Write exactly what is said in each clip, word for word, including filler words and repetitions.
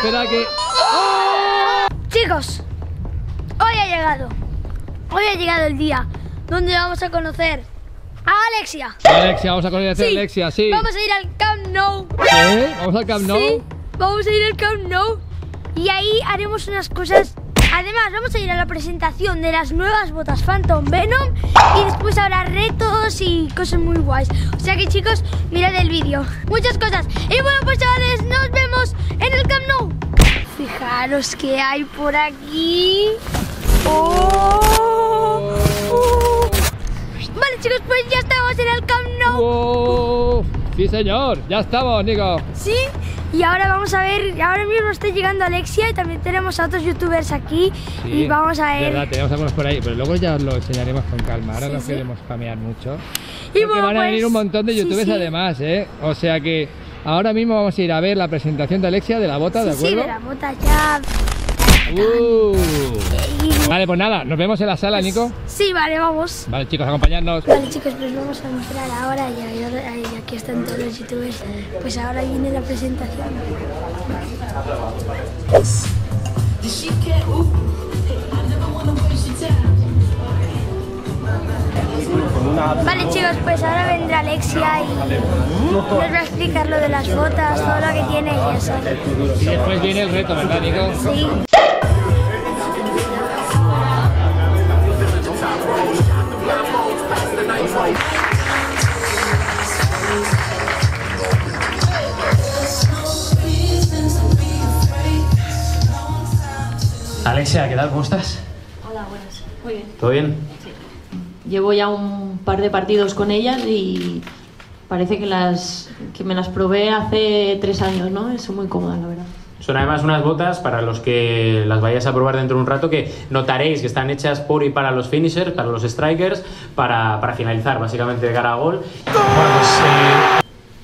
espera que... ¡Oh! Chicos, hoy ha llegado. Hoy ha llegado el día donde vamos a conocer a Alexia. Alexia, vamos a conocer Sí, a Alexia, sí. Vamos a ir al Camp Nou. ¿Eh? ¿Vamos al Camp Nou? Sí, vamos a ir al Camp Nou. Y ahí haremos unas cosas. Además, vamos a ir a la presentación de las nuevas botas Phantom Venom. Y después habrá retos y cosas muy guays. O sea que, chicos, mirad el vídeo. Muchas cosas. Y bueno, pues chavales, nos vemos en el Camp Nou. Fijaros que hay por aquí. ¡Oh! ¡Oh! Vale, chicos, pues ya estamos en el Camp Nou. ¡Oh! Sí, señor. Ya estamos, Nico. Sí. Y ahora vamos a ver, ahora mismo está llegando Alexia y también tenemos a otros youtubers aquí. Sí, y vamos a ver. Verdad, tenemos algunos por ahí, pero luego ya os lo enseñaremos con calma. Ahora sí, no sí. queremos spamear mucho. Y porque bueno, van a pues, venir un montón de youtubers sí, sí. además, ¿eh? O sea que ahora mismo vamos a ir a ver la presentación de Alexia de la bota, sí, ¿de acuerdo? Sí, de la bota ya. Uh. Vale, pues nada, nos vemos en la sala, Nico. Sí, vale, vamos. Vale, chicos, acompañadnos. Vale, chicos, pues vamos a entrar ahora y, ahora, y aquí están todos los youtubers. Pues ahora viene la presentación. Vale, chicos, pues ahora vendrá Alexia y nos va a explicar lo de las botas, todo lo que tiene y eso. Y después viene el reto, ¿verdad, Nico? Sí. Alexia, ¿qué tal? ¿Cómo estás? Hola, buenas. Muy bien. ¿Todo bien? Sí. Llevo ya un par de partidos con ellas y parece que las que me las probé hace tres años, ¿no? Son muy cómodas, la verdad. Son además unas botas, para los que las vayáis a probar dentro de un rato, que notaréis que están hechas por y para los finishers, para los strikers, para, para finalizar básicamente de cara a gol. Bueno, pues... Eh...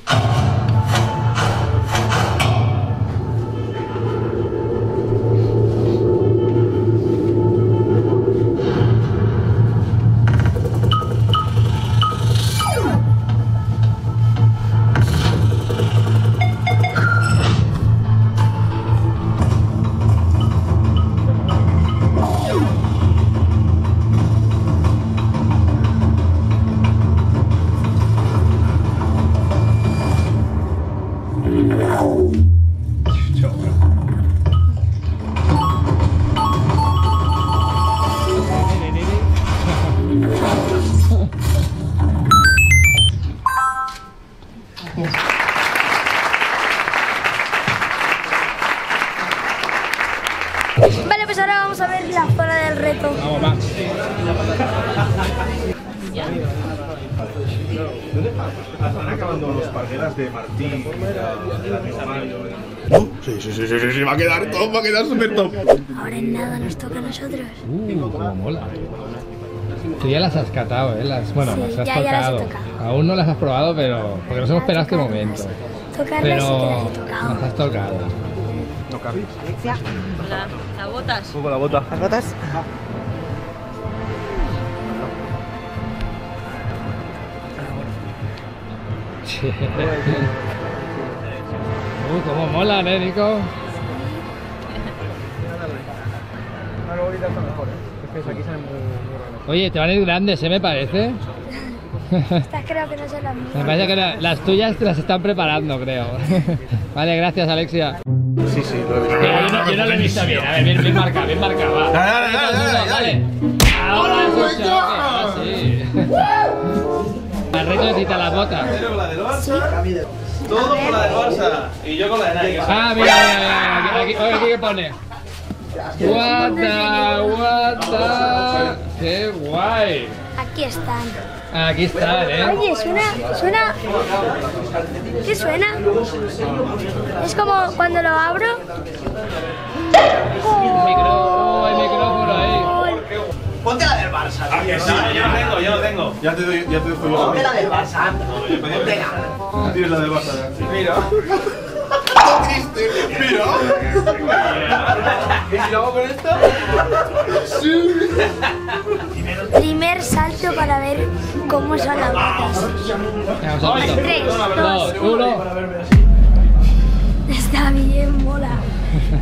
Vale, pues ahora vamos a ver la zona del reto. Vamos, va. Están acabando los parguelas de Martín, de la amigo Mario. ¿No? Sí, sí, sí, sí, sí, sí, va a quedar top, va a quedar súper top. Ahora en nada nos toca a nosotros. Uh, cómo mola. Tú ya las has catado, ¿eh? Las, bueno, Sí, las has ya, ya las he tocado. tocado. Aún no las has probado, pero... Porque nos hemos esperado este momento. Tocarlas Pero sí que las he tocado. las has tocado. ¿No cabéis? Hola, las botas. Un poco la bota. ¿Las botas? Sí. Uh, cómo molan, ¿eh, Nico? Oye, te van a ir grandes, ¿eh? Me parece. Estas creo que no son las mismas. Me parece que la- las tuyas te las están preparando, creo. Vale, gracias, Alexia. Sí, sí, lo he visto. Pero yo, no, yo no lo he visto bien. A ver, bien, bien marcado, bien marcado. Va. Dale, dale, dale, dale, dale. Ahora es un choque. Ah, sí. El reto necesita las botas. con la del Barça. Todo con la del Barça. Y yo con la de Nike. Ah, mira, mira, mira. Aquí, aquí, oye, aquí qué pone. What the, what the. Qué guay. Aquí están. Aquí están, ¿eh? Oye, suena, suena... ¿Qué suena? Es como cuando lo abro... El micro, oh, el micrófono ahí. Ponte la del Barça. Ah, que sí, yo lo tengo, yo lo tengo. Ya te doy, ya te doy yo. Ponte la del Barça. Ponte la. Tienes la del Barça. Mira. Triste. Mira. ¿Y luego con esto? Primer salto para ver cómo son las botas. Vamos a Tres, dos, dos, uno. Está bien, mola.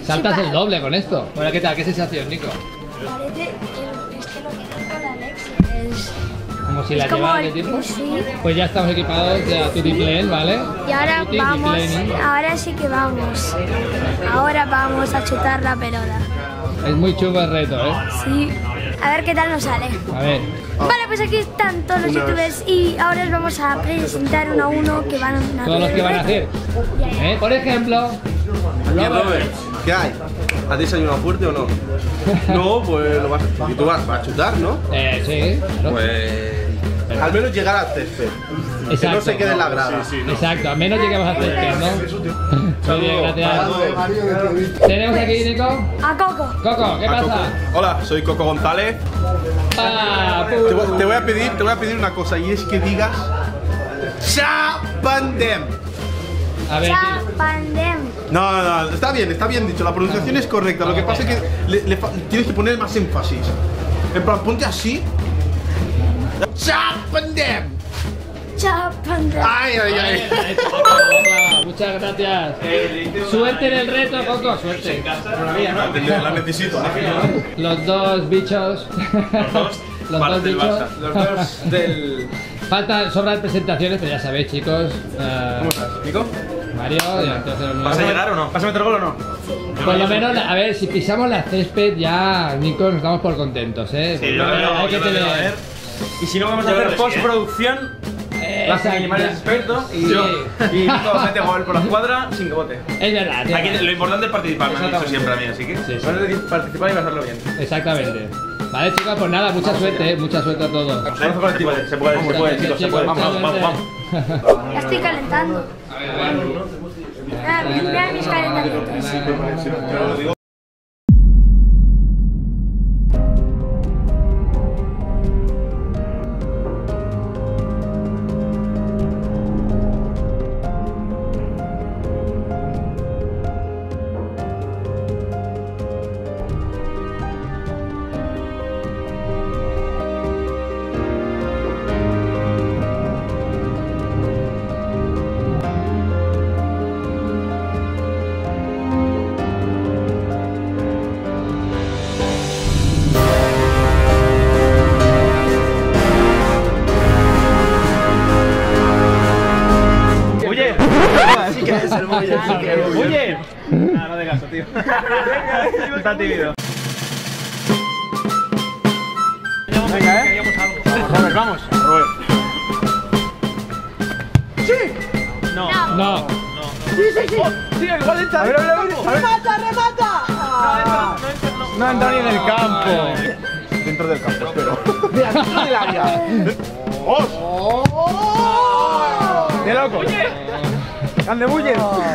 Saltas Sí, el doble con esto. Bueno, ¿qué tal? ¿Qué sensación, Nico? Parece, es que lo que dijo la Alexia es... Como si es la como llevara de el- tiempo. Sí. Pues ya estamos equipados de Tutiplén, ¿vale? Y ahora Tuti, vamos, Tutiplén. ahora sí que vamos. Ahora vamos a chutar la pelota. Es muy chulo el reto, ¿eh? Sí. A ver qué tal nos sale. A ver. Vale, pues aquí están todos los youtubers y ahora os vamos a presentar uno a uno que van a hacer. Todos los que van a hacer. ¿Eh? Por ejemplo. Oye, Robert, ¿qué hay? ¿Has desayunado fuerte o no? No, pues lo vas a... ¿Y tú vas, vas a chutar, no? Eh, sí. Claro. Pues... Al menos llegar al césped. Que Exacto. no se quede en la grada. Exacto, al menos lleguemos a hacer, ¿no? Muy bien, gracias. Tenemos aquí, Nico. A Coco. Coco, ¿qué pasa? Hola, soy Coco González. Ah, Te voy, te voy a pedir, te voy a pedir una cosa y es que digas Chapandem. A ver, Chapandem. No, no, no, está bien, está bien dicho, la pronunciación es correcta. Lo que pasa es que le, le fa- tienes que poner más énfasis. En plan, ponte así. Chapandem. Chapandem. Ay, ay, ay. Hola, muchas gracias. Suerte en el reto, Coco, suerte. La necesito. Los dos bichos. Los dos, los dos bichos. Los dos del... Faltan, sobran presentaciones, pero ya sabéis, chicos. eh, ¿Cómo estás, Nico? Mario, ya te hacer ¿Vas a llegar o no? ¿Vas a meter gol o no? Por lo menos, a ver, si pisamos la césped ya, Nico, nos damos por contentos, ¿eh? Sí, yo Porque creo, hay que yo creo, tener... a ver. Y si no, vamos a Yo creo hacer que sí, postproducción. Eh, Vas a exacto. animar el experto y, Sí. y Nico mete gol por la escuadra sin que vote. Es verdad, tío. Aquí lo importante es participar, me han dicho siempre a mí, así que Sí, sí. vas a participar y vas a hacerlo bien. Exactamente. Vale, chicos, pues nada, mucha suerte, eh, mucha suerte a todos. Esfuerzo colectivo, se puede, se puede, chicos, se puede. Vamos, vamos, vamos. Ya estoy calentando. Ah, mira mis calentamientos. Oye, sí que es el Oye, oye. No, no de caso, tío. Está tímido. Venga, eh. Robert, vamos. Robert. No. No. Sí, igual entra. A ver, a ver, a ver. ¡Remata, remata! No entra ni en el campo. Dentro del campo, espero. Dentro del área. ¡Os! ¡Qué loco! ¡Oye! ¡Ande bulle!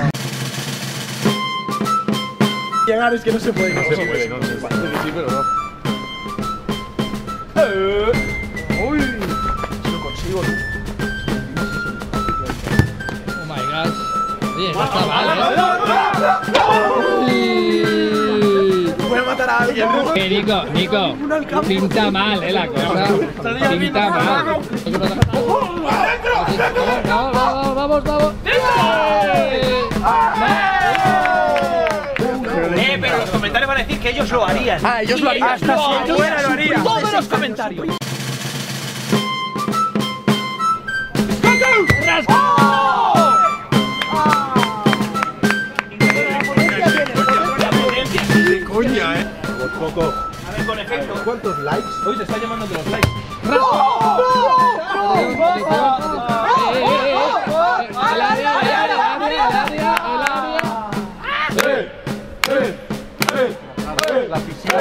Llegar es que no se puede. No se puede, no se puede. Parece que sí, pero no. Eh. ¡Uy! Si lo consigo. Oh my gosh. Oye, no está mal, ¿eh? Voy a matar a alguien. Que Nico, Nico, pinta mal, eh, la cosa. Pinta mal. Vamos, vamos, vamos, vamos. Eh, pero los comentarios van a decir que ellos lo harían. Ah, ellos lo harían. Hasta si fuera lo harían. Todos los comentarios. Coña, eh. Coco. A ver, con efecto. ¿Cuántos likes? Hoy te está llamando de los likes. El área, el área, el área, el área, el área. La piscina.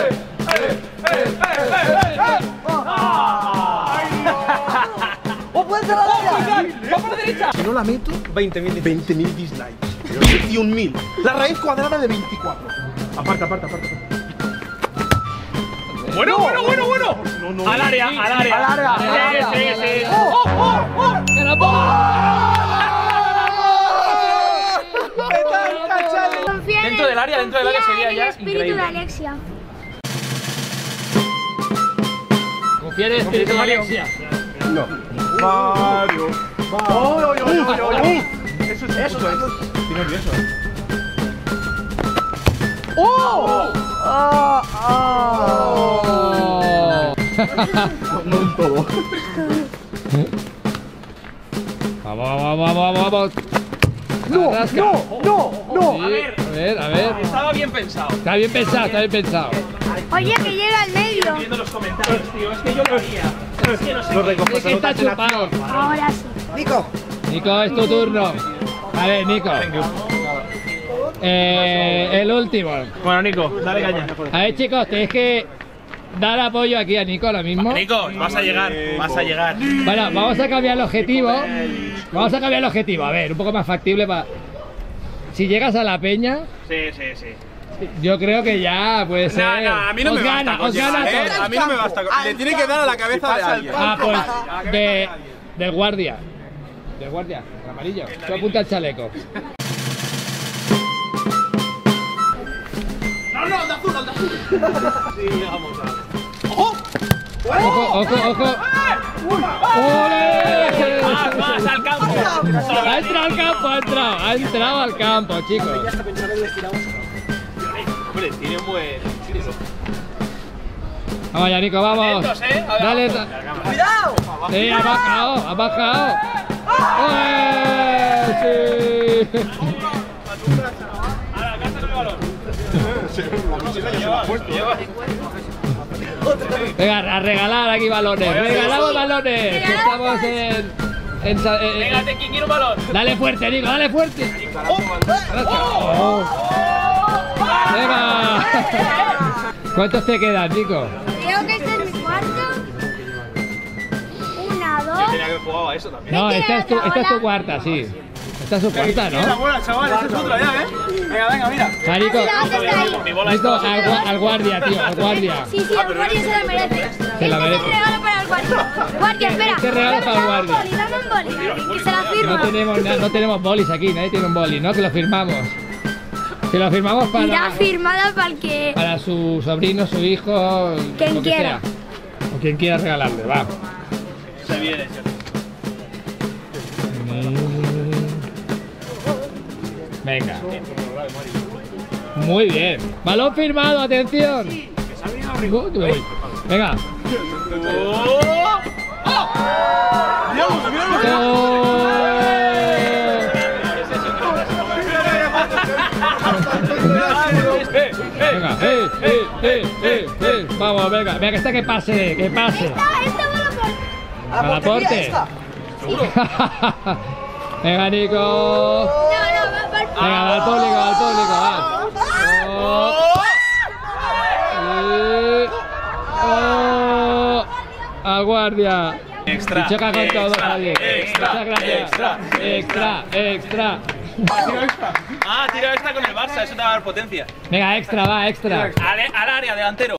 Si no la meto, veinte mil dislikes. Pero veintiún mil. La raíz cuadrada de veinticuatro. Aparta, aparta, aparta. Bueno, bueno, bueno, bueno. Al área, al área. Al área, al área. Sí, sí, sí. Confía en Dentro del área, dentro del área confía sería en ya el espíritu increíble. de Alexia. Confía en el espíritu de Alexia. Mario. ¡Oh, oh, oh, oh, oh! Eso es, eso es. Estoy nervioso. ¡Oh! ¡No! ¡Ah! ¡Ah! No en todo. Vamos, vamos, vamos, vamos. ¡No! Rasca. ¡No! ¡No! ¡No! Sí, A ver. a ver, a ver. Estaba bien pensado. Está bien pensado, está bien pensado. Oye, que llega al medio. Viendo los comentarios, tío. Es que yo lo haría. Es que no sé. Lo qué. recoges Es que está chupado. Ahora sí. Nico. Nico, es tu turno. A ver, Nico. Eh, el último. Bueno, Nico, dale caña. A ver, chicos, tenéis que dar apoyo aquí a Nico ahora mismo. Nico, vas a llegar, vas a llegar. Bueno, vamos a cambiar el objetivo. Vamos a cambiar el objetivo. A ver, un poco más factible para... Si llegas a la peña, Sí, sí, sí. yo creo que ya puede ser... No, no, a mí no os me gana, basta con os gana llegar, ¿eh? todo. A mí no me basta con... Le tiene que dar a la cabeza de alguien. Ah, pues de, del guardia. Del guardia, el amarillo. Tú apunta el chaleco. No, no, de azul, de azul. Sí, llegamos a... Ojo, ojo, ojo. ¡Ole! Más, más, al campo. Ha entrado al campo, ha entrado, ha entrado al campo, chicos. Hombre, tiene un buen... Vamos ya, Nico, vamos. Atentos, eh. A ver, Dale. vamos. ¡Cuidado! Sí, ha bajado, ha bajado. ¡Eh! Sí. Ahora, cásate el balón. La mochila ya se la ha puesto. Venga, a regalar aquí balones. Regalamos balones. que Estamos en. en, sa- en- Venga, te quiero un balón. Dale fuerte, Nico, dale fuerte. Oh. Venga. ¿Cuántos te quedan, Nico? Creo que este es mi cuarto. Una, dos. Tenía que haber jugado a eso también. No, Me esta es tu, queda esta es tu la cuarta, sí. Esta es su cuarta, Esa ¿no? bola, chaval, esa es otra ya, ¿eh? Venga, venga, mira. Va, Nico. La otra está ahí. Mi bola es Nico, toda. al, gua- al guardia, tío, al guardia. Sí, sí, el guardia se la merece. Se la Este merece. es el regalo para el guardia. Guardia, espera. Este regalo para el Dame un guardia. boli, dame un boli. Que se la firma. No tenemos, na- no tenemos bolis aquí, nadie tiene un boli, ¿no? Que lo firmamos. Que lo firmamos Irá para, firmada para el que... para su sobrino, su hijo, Quien lo que quiera. sea. O quien quiera regalarle, va. Se viene, se Venga. Muy bien. Balón firmado, atención. Uy, uy. Venga. Venga, eh, eh, eh, eh, eh. Vamos, venga, venga, que esta que pase, que pase. Esta, esta va a la puerta. A la porte. Venga, Nico. No, no, va para el... Venga, va al público, al público, va. Oh. Sí. Oh. Al guardia. Extra. Y choca con todo, extra, Javier. extra, Muchas gracias. extra, extra, extra. Ah, tira esta con el Barça, eso te va a dar potencia. Venga, extra, va, extra. Al, al área, delantero.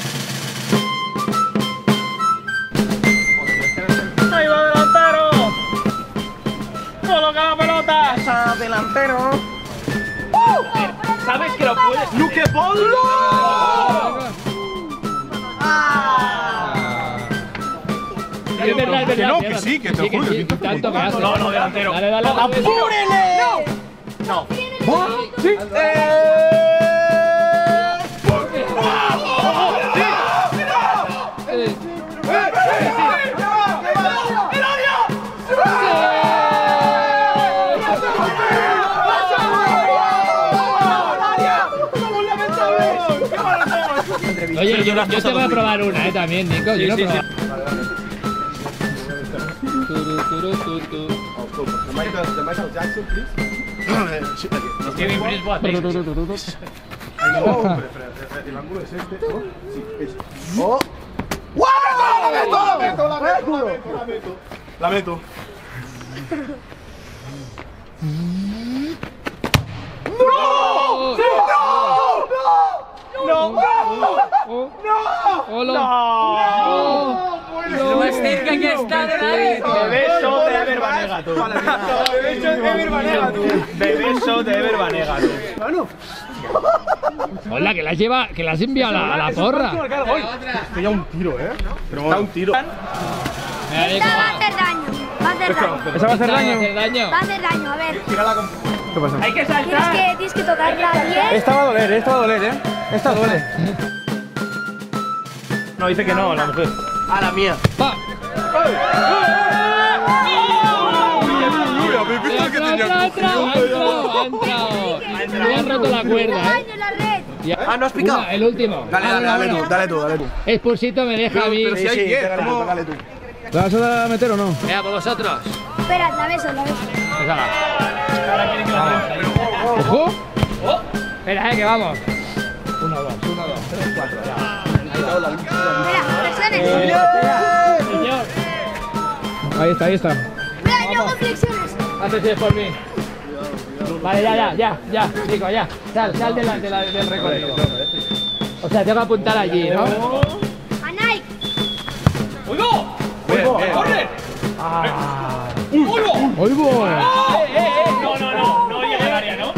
¡Ahí va delantero! ¡Coloca la pelota! ¡Pasa delantero! ¿Sabes que lo puedes? ¡Luque Polo! Es verdad, es verdad. Que no, tienes que sí, que te razón. juro, sí, que tú- tanto que hace. No, no, delantero. Dale, dale. ¡Apúrele! No. ¡Sí! Eh. Oye, yo, yo te voy a probar una, eh, también, Nico. Yo no he probado. Turu, turu, tu, tu. The Michael, the Michael Jackson, please. Sí, aquí. Kevin Prince Boateng. Turu, turu, turu, turu. Ay, no, hombre, Fred, Fred, el ángulo es este, ¿no? Sí, es. ¡Oh! ¡Wow! ¡La meto, la meto, la meto, la meto, La meto. La meto. ¡No! ¡No! ¡No! ¡Oh! ¡No! ¡Hola! ¡No! Lo más cerca que está de Bebé show de Ever Banega, tú. Bebé show de Ever Banega, tú. Bebé show de Ever Banega, tú. Bueno, Hola, que las lleva, que las envía a la, a la porra. Estoy ya un tiro, ¿eh? Pero está un tiro. Venga, Nico, Esta va a va. hacer daño. Va a hacer daño. ¿esa va a hacer ¿Va a daño? hacer daño? Va a hacer daño, a ver. Tírala con... ¿Qué pasa? Hay que Tienes saltar. que, tienes que tocarla bien. Esta va a doler, esta va a doler, ¿eh? Esta duele. No, dice que no, la mujer. A la mía. Va. ¿Habéis visto que tenía Ha entrado, ha entrado, ha entrado. Le han roto la cuerda, ¿eh? Daño en la red. Ya. Ah, ¿no has picado? Una, el último. Dale, Ah, dale, bueno, dale bueno. tú, dale tú, dale tú. Expulsito me deja a mí. pero si hay diez, pégale tú, ¿cómo? pégale tú. ¿La vas a meter o no? Venga, por vosotros. Espera, la beso, la beso. Venga, va. Ojo. Espera, eh, que vamos. Uno, dos, uno, dos, tres, cuatro, ya. Espera, flexiones. Señor, Ahí está, ahí está. Espera, yo hago flexiones. haces por mí. Vale, ya, ya, ya, ya, Nico, ya. Sal, sal de la, de la, del recorrido. O sea, tengo que apuntar allí, ¿no? A Nike. ¡Oigo! Bien, bien. ¡Corre! ¡Oigo! ¡Oigo! ¡Eh, eh, eh! No, no, no, no llega al área, ¿no?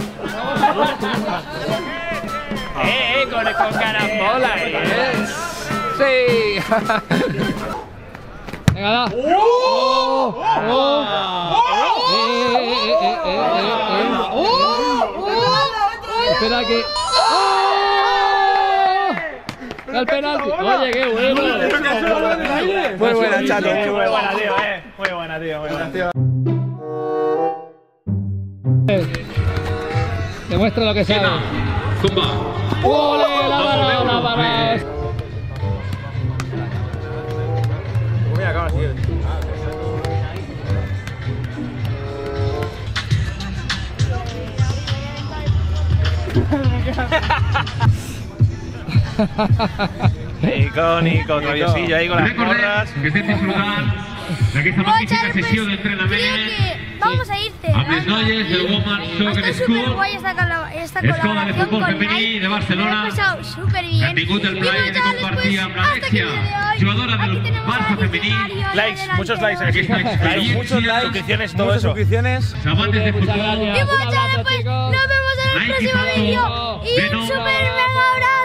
¡Eh, eh! Con, con carambola, ¿eh? ¡Sí! Venga, da. ¡Oh! ¡Oh! ¡Eh, eh, eh, eh, eh, eh! ¡Oh! ¡Oh! Espera que... ¡Oh! ¡El penalti! ¡Oye, qué bueno! Muy buena, chato. Muy buena, tío, eh. Muy buena, tío, muy buena, tío. Demuestra lo que sabe. Zumba. ¡Ole! ¡La paró, la paró! Mira, acaba así. Nico, Nico, traviesillo ahí con las gorras. Que estem disfrutant d'aquesta magnífica sessió d'entrenament Vamos a ir amb les noies del Woman Soccer Está súper School. guay esta, colo- esta Escola de colaboración Fútbol con Femení Nike. de Barcelona. Me lo he pasado súper Que bien. han tingut el plaer de compartir amb l'Alexia, jugadora del Barça femení. Likes, muchos likes aquí. Aquesta Likes, experiència. muchos likes, suscripciones, todo Muchas eso. suscripciones. Amantes de Muchas futbol. gracias. Y muchas Un abrazo, después chicos. nos vemos en el Nike próximo Fútbol. vídeo. Y un Venom. super mega abrazo.